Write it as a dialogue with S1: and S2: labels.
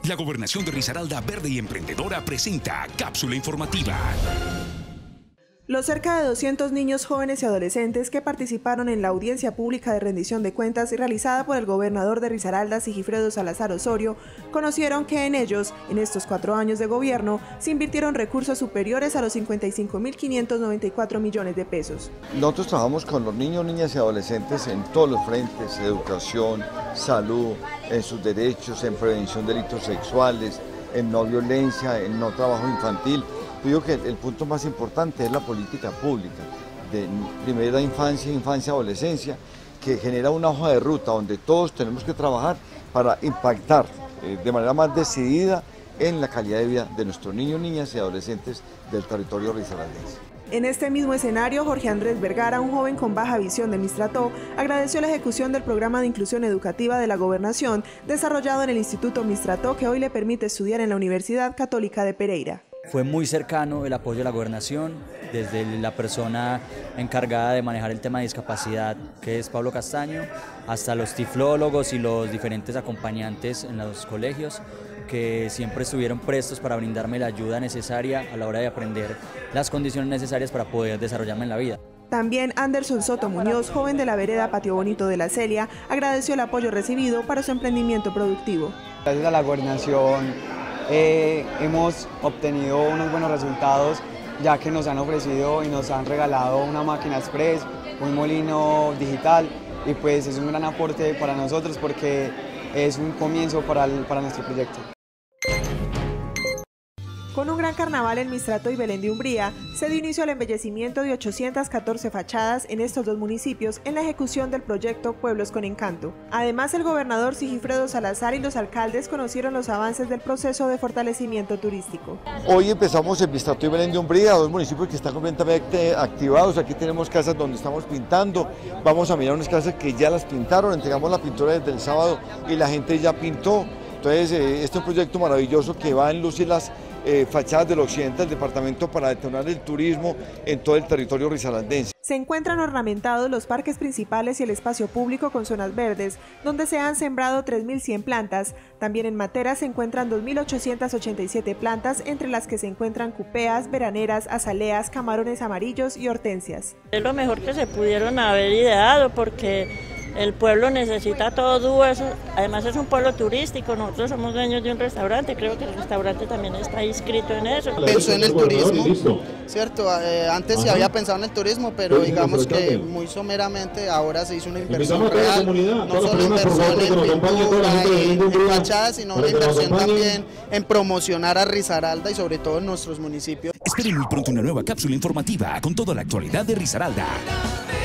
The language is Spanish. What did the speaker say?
S1: La Gobernación de Risaralda, verde y emprendedora, presenta Cápsula Informativa.
S2: Los cerca de 200 niños, jóvenes y adolescentes que participaron en la audiencia pública de rendición de cuentas realizada por el gobernador de Risaralda, Sigifredo Salazar Osorio, conocieron que en ellos, en estos 4 años de gobierno, se invirtieron recursos superiores a los 55.594 millones de pesos.
S3: Nosotros trabajamos con los niños, niñas y adolescentes en todos los frentes: educación, salud, en sus derechos, en prevención de delitos sexuales, en no violencia, en no trabajo infantil. Yo digo que el punto más importante es la política pública de primera infancia, adolescencia, que genera una hoja de ruta donde todos tenemos que trabajar para impactar de manera más decidida en la calidad de vida de nuestros niños, niñas y adolescentes del territorio risaraldense.
S2: En este mismo escenario, Jorge Andrés Vergara, un joven con baja visión de Mistrató, agradeció la ejecución del programa de inclusión educativa de la Gobernación desarrollado en el Instituto Mistrató, que hoy le permite estudiar en la Universidad Católica de Pereira.
S4: Fue muy cercano el apoyo de la Gobernación, desde la persona encargada de manejar el tema de discapacidad, que es Pablo Castaño, hasta los tiflólogos y los diferentes acompañantes en los colegios, que siempre estuvieron prestos para brindarme la ayuda necesaria a la hora de aprender las condiciones necesarias para poder desarrollarme en la vida.
S2: También Anderson Soto Muñoz, joven de la vereda Patio Bonito de la Celia, agradeció el apoyo recibido para su emprendimiento productivo.
S5: Gracias a la Gobernación hemos obtenido unos buenos resultados, ya que nos han ofrecido y nos han regalado una máquina express, un molino digital, y pues es un gran aporte para nosotros porque es un comienzo para nuestro proyecto.
S2: Con un gran carnaval en Mistrató y Belén de Umbría, se dio inicio al embellecimiento de 814 fachadas en estos dos municipios en la ejecución del proyecto Pueblos con Encanto. Además, el gobernador Sigifredo Salazar y los alcaldes conocieron los avances del proceso de fortalecimiento turístico.
S3: Hoy empezamos en Mistrató y Belén de Umbría, 2 municipios que están completamente activados. Aquí tenemos casas donde estamos pintando, vamos a mirar unas casas que ya las pintaron, entregamos la pintura desde el sábado y la gente ya pintó. Entonces, este es un proyecto maravilloso que va en luz y las fachadas del occidente del departamento para detonar el turismo en todo el territorio risaraldense.
S2: Se encuentran ornamentados los parques principales y el espacio público con zonas verdes, donde se han sembrado 3.100 plantas. También en Matera se encuentran 2.887 plantas, entre las que se encuentran cupeas, veraneras, azaleas, camarones amarillos y hortensias.
S6: Es lo mejor que se pudieron haber ideado, porque el pueblo necesita todo eso. Además es un pueblo turístico, nosotros somos dueños de un restaurante, creo que el restaurante también está inscrito en eso.
S7: Pensó en el turismo, ¿cierto? Antes se había pensado en el turismo, pero digamos que muy someramente ahora se hizo una inversión real, no solo inversión en pintura, en fachadas, sino una inversión también en promocionar a Risaralda y sobre todo en nuestros municipios.
S1: Esperen muy pronto una nueva cápsula informativa con toda la actualidad de Risaralda.